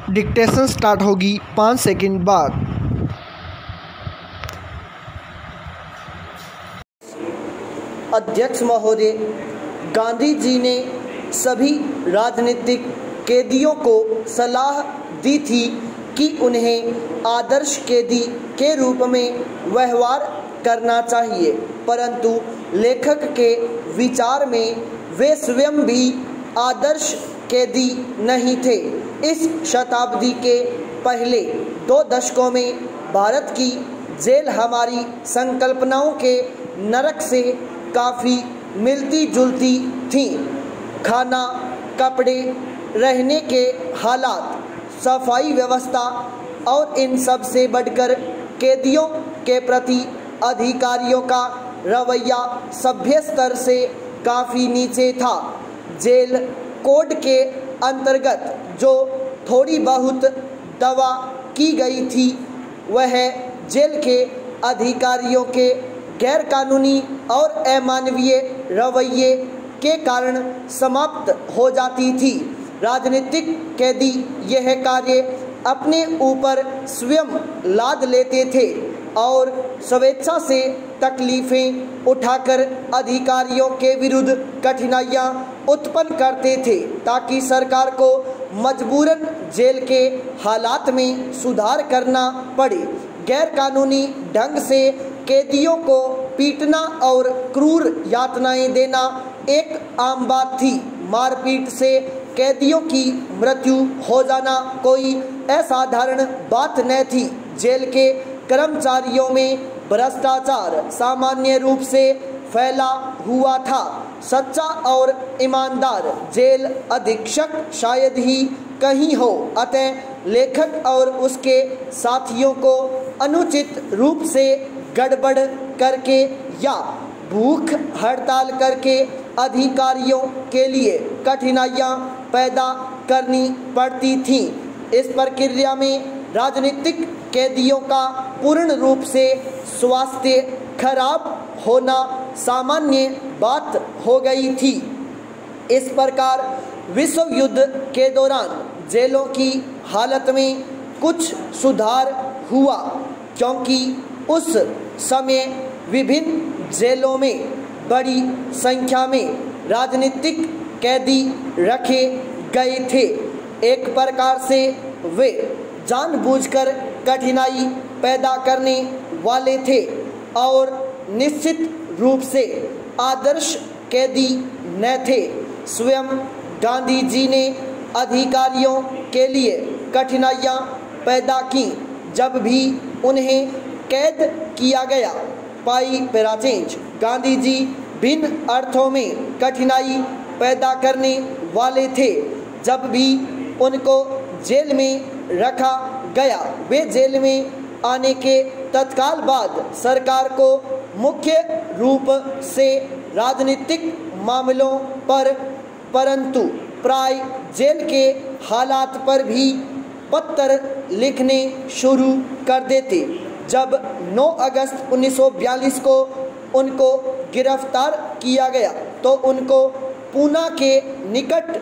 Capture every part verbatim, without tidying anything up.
Dictation start होगी पाँच second बाद। अध्यक्ष महोदय, गांधी जी ने सभी राजनीतिक कैदियों को सलाह दी थी कि उन्हें आदर्श कैदी के रूप में व्यवहार करना चाहिए, परंतु लेखक के विचार में वे स्वयं भी आदर्श कैदी नहीं थे। इस शताब्दी के पहले दो दशकों में भारत की जेल हमारी संकल्पनाओं के नरक से काफ़ी मिलती जुलती थी। खाना, कपड़े, रहने के हालात, सफाई व्यवस्था और इन सब से बढ़कर कैदियों के प्रति अधिकारियों का रवैया सभ्य स्तर से काफ़ी नीचे था। जेल कोड के अंतर्गत जो थोड़ी बहुत दवा की गई थी वह जेल के अधिकारियों के गैरकानूनी और अमानवीय रवैये के कारण समाप्त हो जाती थी। राजनीतिक कैदी यह कार्य अपने ऊपर स्वयं लाद लेते थे और स्वेच्छा से तकलीफ़ें उठाकर अधिकारियों के विरुद्ध कठिनाइयाँ उत्पन्न करते थे ताकि सरकार को मजबूरन जेल के हालात में सुधार करना पड़े। गैरकानूनी ढंग से कैदियों को पीटना और क्रूर यातनाएं देना एक आम बात थी। मारपीट से कैदियों की मृत्यु हो जाना कोई असाधारण बात न थी। जेल के कर्मचारियों में भ्रष्टाचार सामान्य रूप से फैला हुआ था। सच्चा और ईमानदार जेल अधीक्षक शायद ही कहीं हो, अतः लेखक और उसके साथियों को अनुचित रूप से गड़बड़ करके या भूख हड़ताल करके अधिकारियों के लिए कठिनाइयाँ पैदा करनी पड़ती थीं। इस प्रक्रिया में राजनीतिक कैदियों का पूर्ण रूप से स्वास्थ्य खराब होना सामान्य बात हो गई थी। इस प्रकार विश्व युद्ध के दौरान जेलों की हालत में कुछ सुधार हुआ, क्योंकि उस समय विभिन्न जेलों में बड़ी संख्या में राजनीतिक कैदी रखे गए थे। एक प्रकार से वे जानबूझकर कठिनाई पैदा करने वाले थे और निश्चित रूप से आदर्श कैदी न थे। स्वयं गांधी जी ने अधिकारियों के लिए कठिनाइयाँ पैदा की जब भी उन्हें कैद किया गया। पाई पैराचेंज गांधी जी भिन्न अर्थों में कठिनाई पैदा करने वाले थे। जब भी उनको जेल में रखा गया, वे जेल में आने के तत्काल बाद सरकार को मुख्य रूप से राजनीतिक मामलों पर, परंतु प्राय जेल के हालात पर भी पत्र लिखने शुरू कर देते। जब नौ अगस्त उन्नीस सौ बयालीस को उनको गिरफ्तार किया गया तो उनको पूना के निकट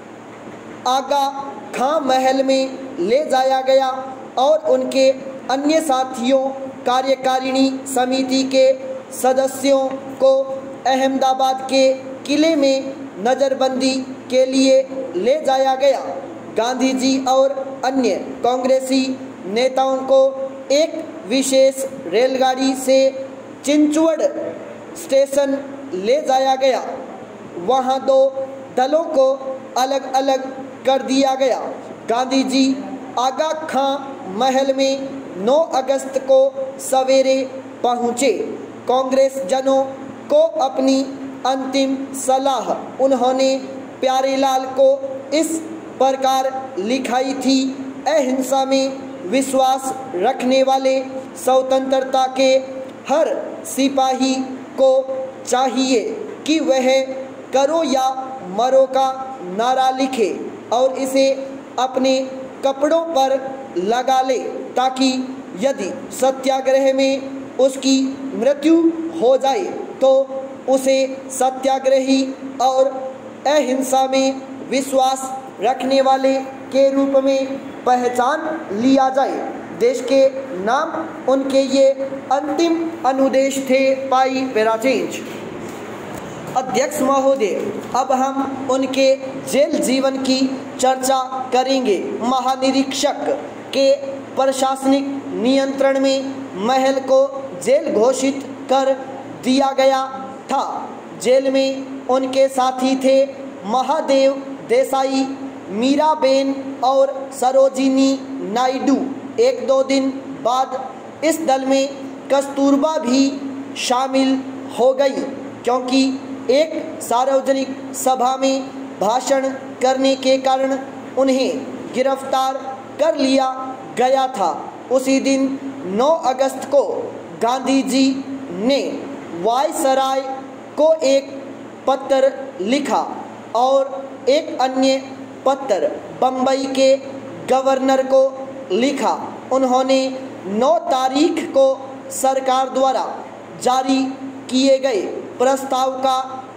आगा खां महल में ले जाया गया और उनके अन्य साथियों, कार्यकारिणी समिति के सदस्यों को अहमदाबाद के किले में नज़रबंदी के लिए ले जाया गया। गांधी जी और अन्य कांग्रेसी नेताओं को एक विशेष रेलगाड़ी से चिंचवड़ स्टेशन ले जाया गया। वहां दो दलों को अलग अलग कर दिया गया। गांधी जी आगा खां महल में नौ अगस्त को सवेरे पहुंचे। कांग्रेस जनों को अपनी अंतिम सलाह उन्होंने प्यारेलाल को इस प्रकार लिखाई थी। अहिंसा में विश्वास रखने वाले स्वतंत्रता के हर सिपाही को चाहिए कि वह करो या मरो का नारा लिखे और इसे अपने कपड़ों पर लगा ले, ताकि यदि सत्याग्रह में उसकी मृत्यु हो जाए तो उसे सत्याग्रही और अहिंसा में विश्वास रखने वाले के रूप में पहचान लिया जाए। देश के नाम उनके ये अंतिम अनुदेश थे। पाई पैरा चेंज। अध्यक्ष महोदय, अब हम उनके जेल जीवन की चर्चा करेंगे। महानिरीक्षक के प्रशासनिक नियंत्रण में महल को जेल घोषित कर दिया गया था। जेल में उनके साथी थे महादेव देसाई, मीराबेन और सरोजिनी नायडू। एक दो दिन बाद इस दल में कस्तूरबा भी शामिल हो गई, क्योंकि एक सार्वजनिक सभा में भाषण करने के कारण उन्हें गिरफ्तार कर लिया गया था। उसी दिन नौ अगस्त को गांधी जी ने वायसराय को एक पत्र लिखा और एक अन्य पत्र बम्बई के गवर्नर को लिखा। उन्होंने नौ तारीख को सरकार द्वारा जारी किए गए प्रस्ताव का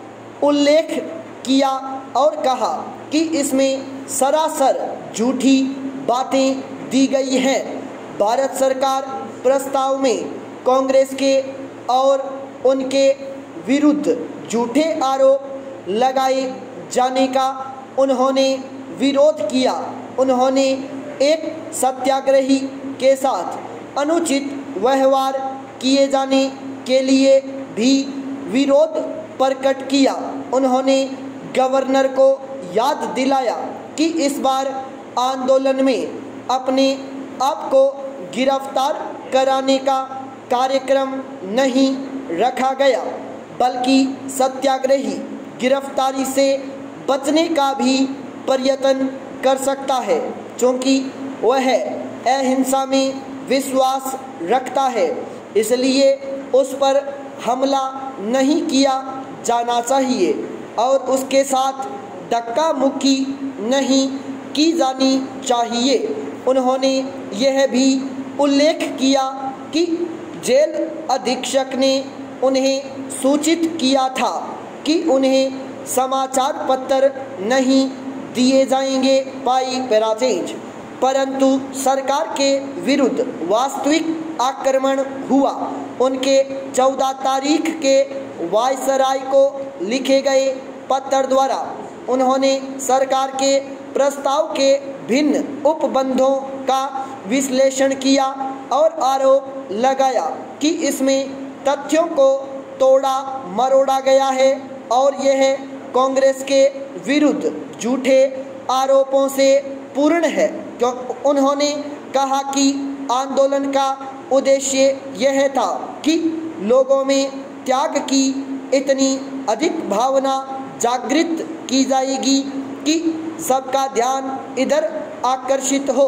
उल्लेख किया और कहा कि इसमें सरासर झूठी बातें दी गई हैं। भारत सरकार प्रस्ताव में कांग्रेस के और उनके विरुद्ध झूठे आरोप लगाए जाने का उन्होंने विरोध किया। उन्होंने एक सत्याग्रही के साथ अनुचित व्यवहार किए जाने के लिए भी विरोध प्रकट किया। उन्होंने गवर्नर को याद दिलाया कि इस बार आंदोलन में अपने आप को गिरफ्तार कराने का कार्यक्रम नहीं रखा गया, बल्कि सत्याग्रही गिरफ्तारी से बचने का भी प्रयत्न कर सकता है, क्योंकि वह अहिंसा में विश्वास रखता है। इसलिए उस पर हमला नहीं किया जाना चाहिए और उसके साथ धक्का मुक्की नहीं की जानी चाहिए। उन्होंने यह भी उल्लेख किया कि जेल अधीक्षक ने उन्हें सूचित किया था कि उन्हें समाचार पत्र नहीं दिए जाएंगे। पाई पैरा चेंज। परंतु सरकार के विरुद्ध वास्तविक आक्रमण हुआ। उनके चौदह तारीख के वायसराय को लिखे गए पत्र द्वारा उन्होंने सरकार के प्रस्ताव के भिन्न उपबंधों का विश्लेषण किया और आरोप लगाया कि इसमें तथ्यों को तोड़ा मरोड़ा गया है और यह कांग्रेस के विरुद्ध झूठे आरोपों से पूर्ण है। क्यों उन्होंने कहा कि आंदोलन का उद्देश्य यह था कि लोगों में त्याग की इतनी अधिक भावना जागृत की जाएगी कि सबका ध्यान इधर आकर्षित हो।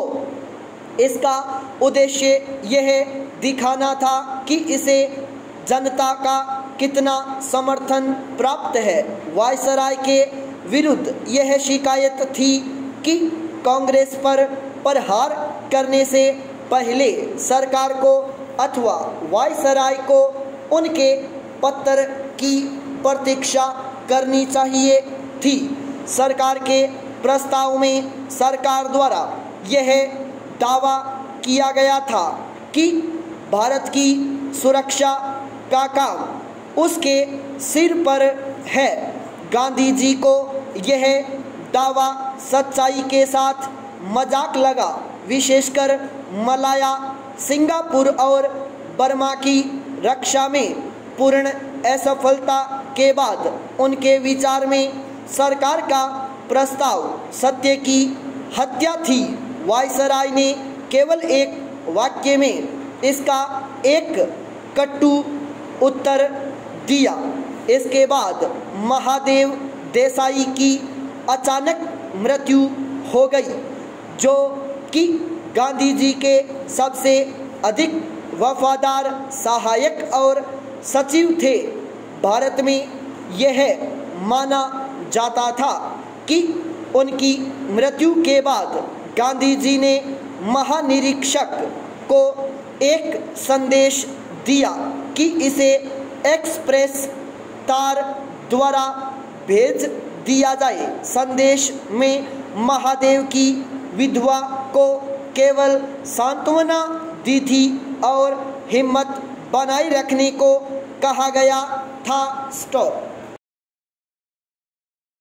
इसका उद्देश्य यह दिखाना था कि इसे जनता का कितना समर्थन प्राप्त है। वायसराय के विरुद्ध यह शिकायत थी कि कांग्रेस पर प्रहार करने से पहले सरकार को अथवा वायसराय को उनके पत्र की प्रतीक्षा करनी चाहिए थी। सरकार के प्रस्ताव में सरकार द्वारा यह दावा किया गया था कि भारत की सुरक्षा का काम उसके सिर पर है। गांधी जी को यह दावा सच्चाई के साथ मजाक लगा। विशेषकर मलाया, सिंगापुर और बर्मा की रक्षा में पूर्ण असफलता के बाद उनके विचार में सरकार का प्रस्ताव सत्य की हत्या थी। वायसराय ने केवल एक वाक्य में इसका एक कटु उत्तर दिया। इसके बाद महादेव देसाई की अचानक मृत्यु हो गई, जो कि गांधी जी के सबसे अधिक वफादार सहायक और सचिव थे। भारत में यह माना जाता था कि उनकी मृत्यु के बाद गांधी जी ने महानिरीक्षक को एक संदेश दिया कि इसे एक्सप्रेस तार द्वारा भेज दिया जाए। संदेश में महादेव की विधवा को केवल सांत्वना दी थी और हिम्मत बनाए रखने को कहा गया था। स्टॉप।